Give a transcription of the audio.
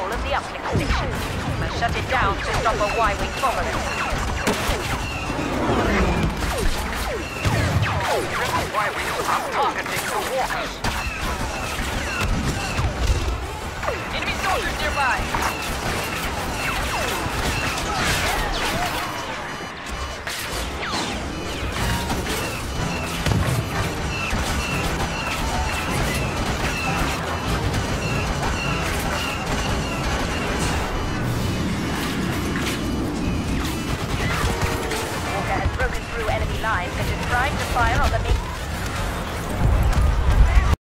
control of the uplink station. Must shut it down to stop a Y-wing bombering. Y-wings are targeting the walkers. Enemy soldiers nearby!